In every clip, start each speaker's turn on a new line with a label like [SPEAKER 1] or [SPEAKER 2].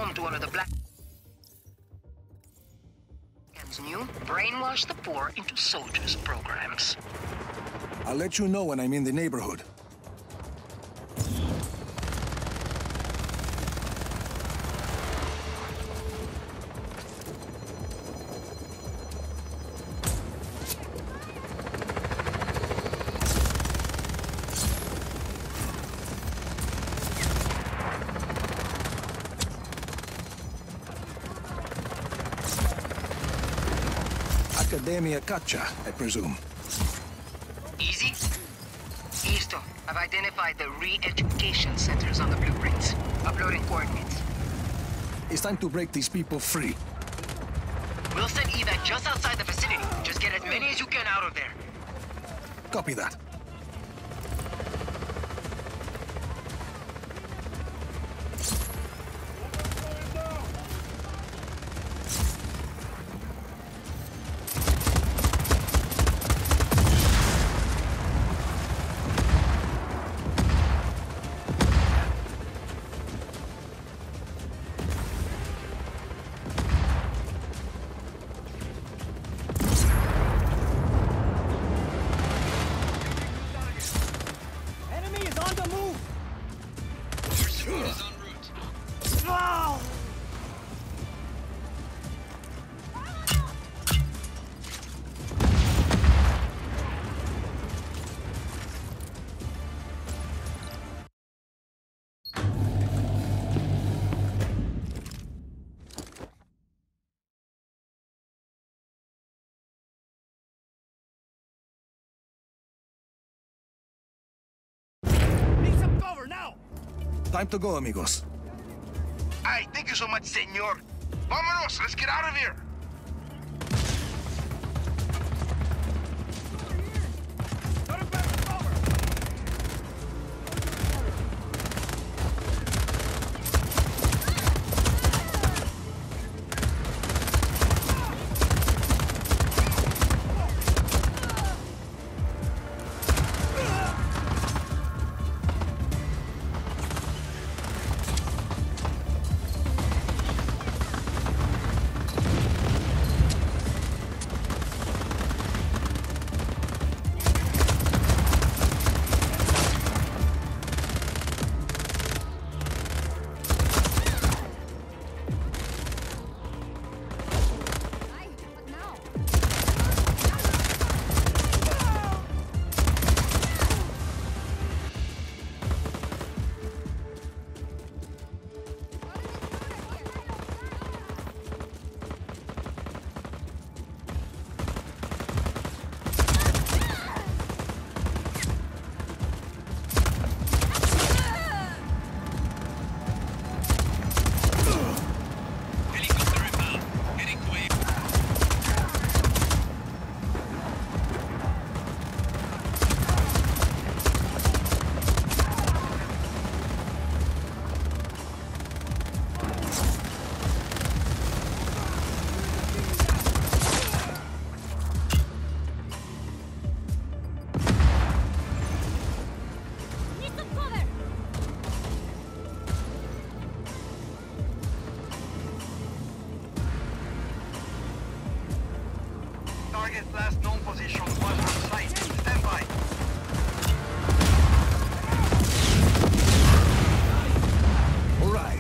[SPEAKER 1] Welcome to one of the Black Hand's new brainwash the poor into soldiers programs.
[SPEAKER 2] I'll let you know when I'm in the neighborhood. Academia Katja, I presume.
[SPEAKER 1] Easy? Listo. I've identified the re-education centers on the blueprints. Uploading coordinates.
[SPEAKER 2] It's time to break these people free.
[SPEAKER 1] We'll send evac just outside the vicinity. Just get as many as you can out of there.
[SPEAKER 2] Copy that.
[SPEAKER 3] Now!
[SPEAKER 2] Time to go, amigos.
[SPEAKER 4] Ay, thank you so much, senor. Vámonos, let's get out of here. Target's last known position was on site. Stand by.
[SPEAKER 2] All right.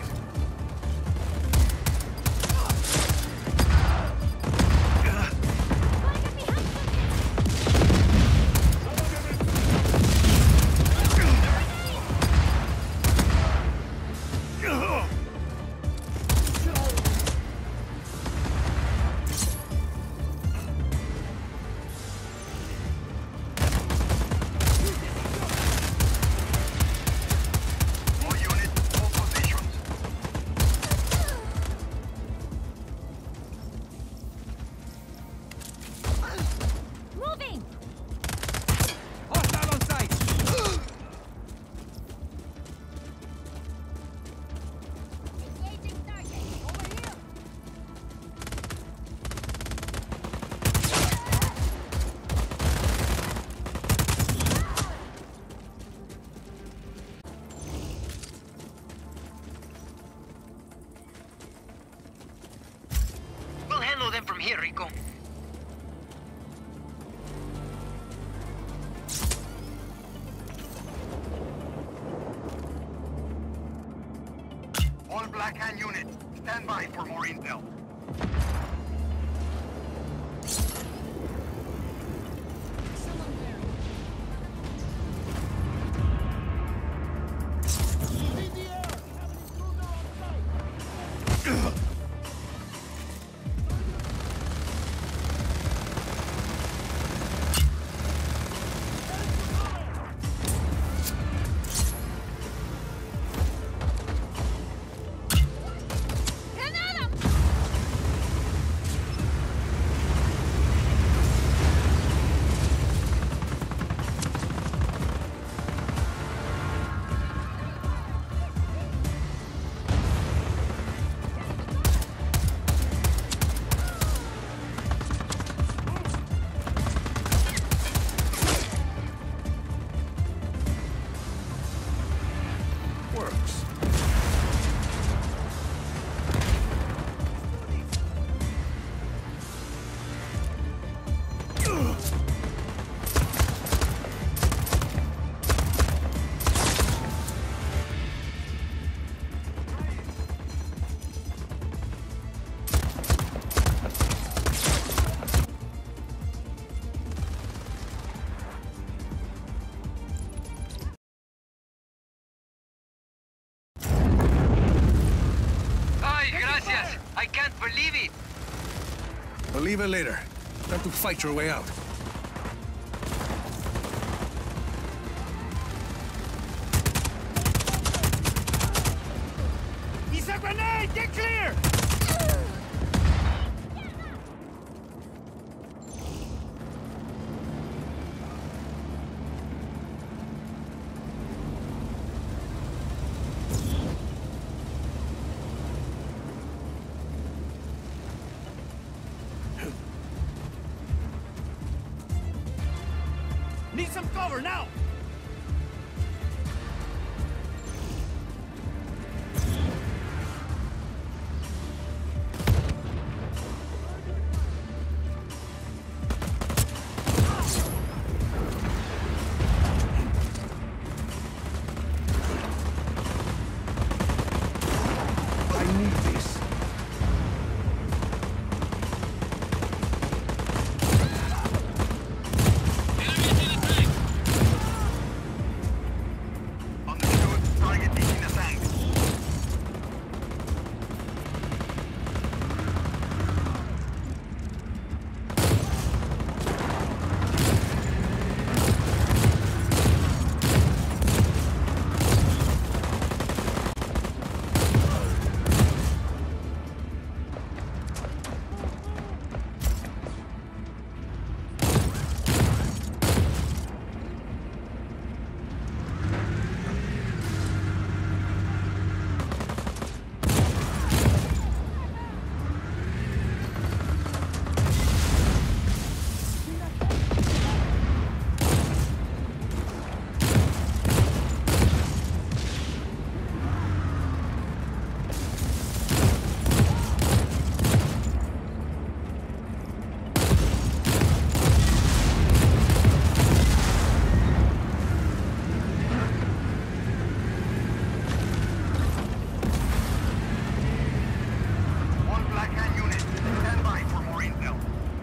[SPEAKER 1] Rico.
[SPEAKER 4] All Black Hand units, stand by for more intel.
[SPEAKER 2] Works.
[SPEAKER 1] Ay, gracias! I can't believe it!
[SPEAKER 2] Believe it later. Time to fight your way out.
[SPEAKER 3] He's a grenade! Get clear! Need some cover now!
[SPEAKER 2] I need this.
[SPEAKER 4] Understood. Target is in the tank. All Black Hand units, stand by for more intel.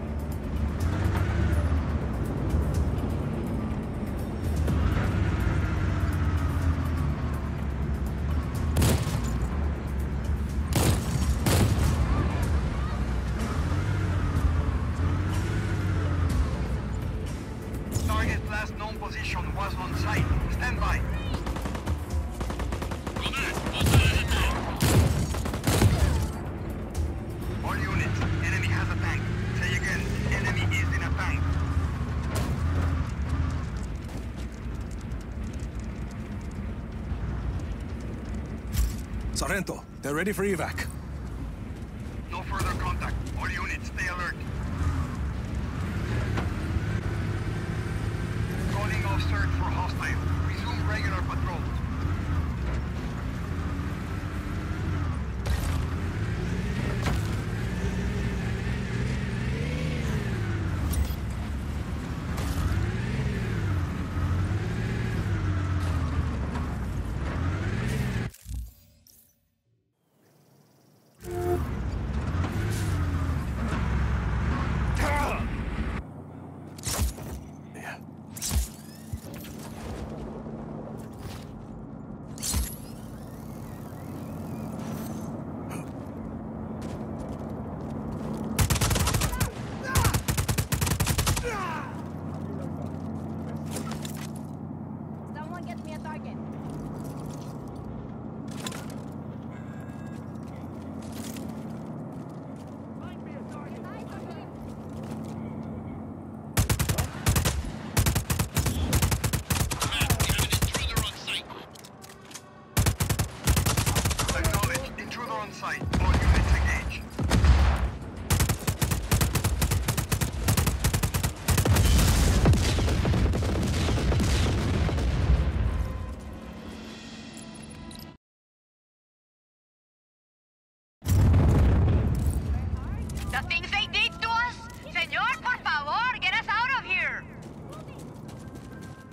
[SPEAKER 4] Target's last known position was on site. Stand by. All units, enemy has a tank. Say again, enemy is in a tank.
[SPEAKER 2] Sorrento, they're ready for evac.
[SPEAKER 4] No further contact. All units, stay alert. Calling off search for hostile. Resume regular patrols.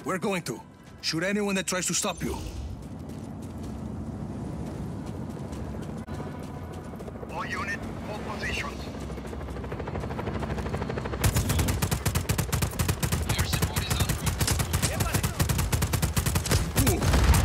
[SPEAKER 2] We're going to. Shoot anyone that tries to stop you.
[SPEAKER 4] All unit, hold positions.
[SPEAKER 5] Air support is en route.
[SPEAKER 2] Move.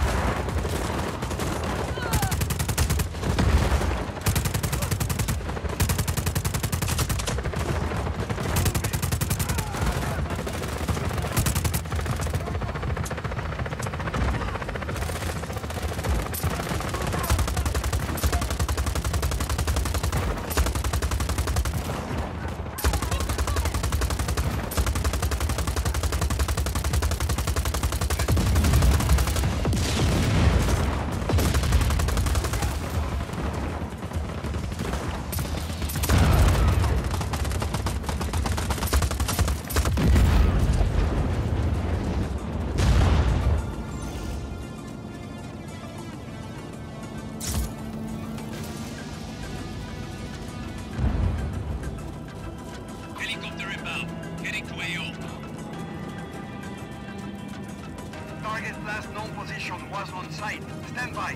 [SPEAKER 5] Helicopter inbound. Heading to AO.
[SPEAKER 4] Target's last known position was on site. Stand by.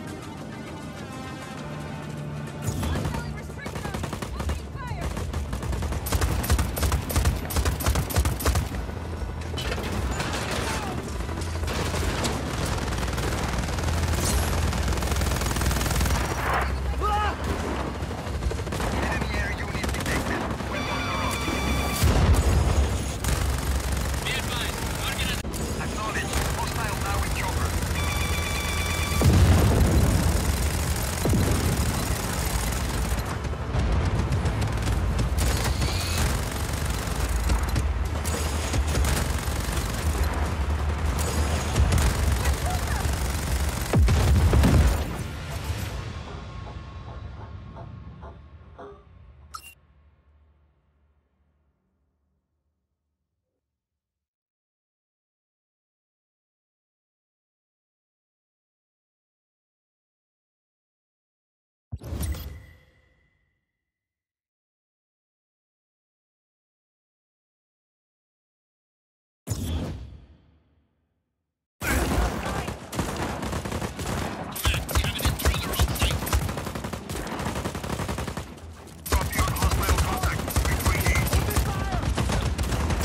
[SPEAKER 4] Enemy air unit detected. Weapons are on.
[SPEAKER 5] Be advised. Target at
[SPEAKER 4] Acknowledged. Hostile now in chopper.
[SPEAKER 5] command. We have an intruder on site.
[SPEAKER 4] Copy on hostile contact. Engage.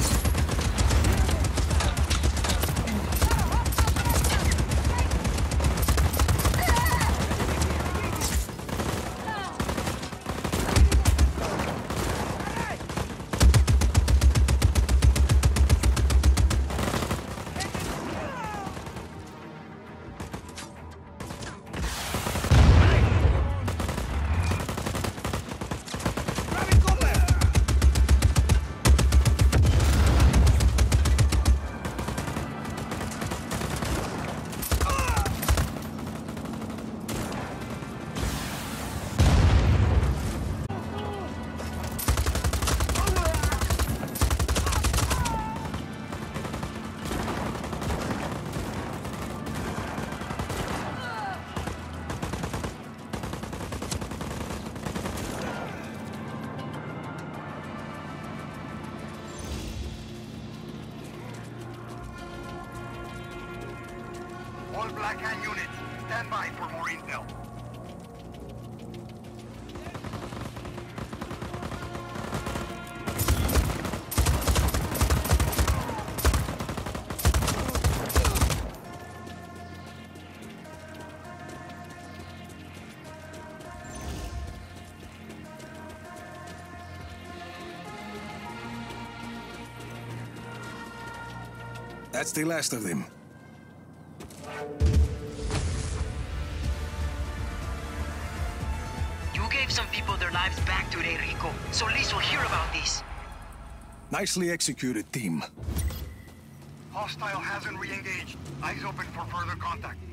[SPEAKER 4] All Black Hand units, stand by for more intel.
[SPEAKER 2] That's the last of them.
[SPEAKER 1] You gave some people their lives back today, Rico. So Liz will hear about this.
[SPEAKER 2] Nicely executed, team.
[SPEAKER 4] Hostile hasn't re-engaged. Eyes open for further contact.